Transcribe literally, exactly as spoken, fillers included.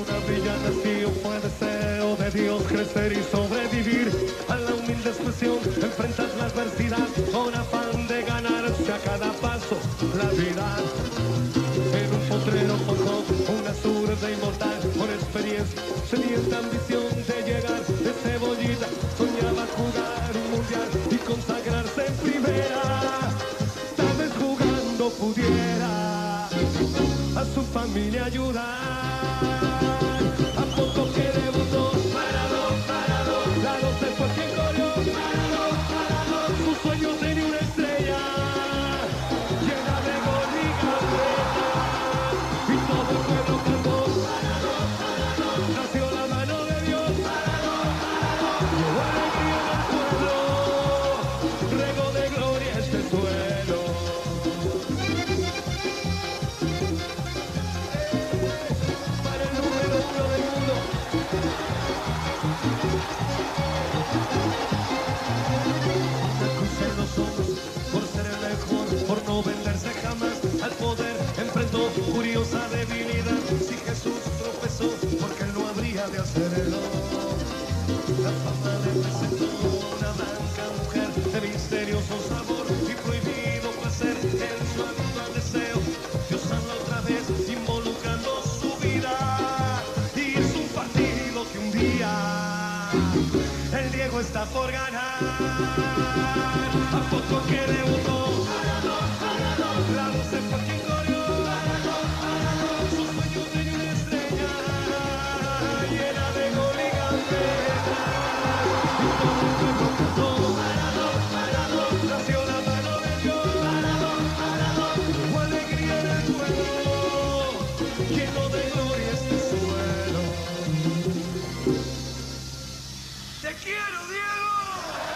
Una brillante nació fue deseo de Dios crecer y sobrevivir a la humilde expresión, enfrentar la adversidad con afán de ganarse a cada paso la vida. En un potrero forjó una zurda inmortal con experiencia, sedienta ambición de llegar de cebollita, soñaba jugar un mundial y consagrarse en primera. Tal vez jugando pudiera a su familia ayudar. A poco que debutó, parado, parado, la doce fue quien corrió, parado, parado, sus sueños tenía una estrella llena de gol y gambeta, y todo el pueblo cantó, parado, parado, nació la mano de Dios, parado, parado, llevó alegría en el pueblo, regó de gloria este suelo. Para el número uno del mundo. Una cruz en los ojos, por ser el mejor, por no venderse jamás al poder, enfrentó curiosa debilidad. Si Jesús tropezó, porque él no habría de hacerlo. La fama le presentó una blanca mujer de misterioso sabor y prohibido placer en su actual deseo. Dios habla otra vez, involucrando su vida, y es un partido que un día el Diego está por ganar. A poco que debutó, parado, parado, la doce fue quien corrió, parado, parado, sus sueños tenía una estrella llena de gol y gambeta, y todo el pueblo cantó, parado, parado, nació la mano de Dios, parado, parado, hubo alegría en el pueblo, lleno de gloria este suelo. ¡Te quiero, Diego!